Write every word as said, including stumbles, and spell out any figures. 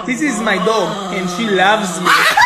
This is my dog and she loves me.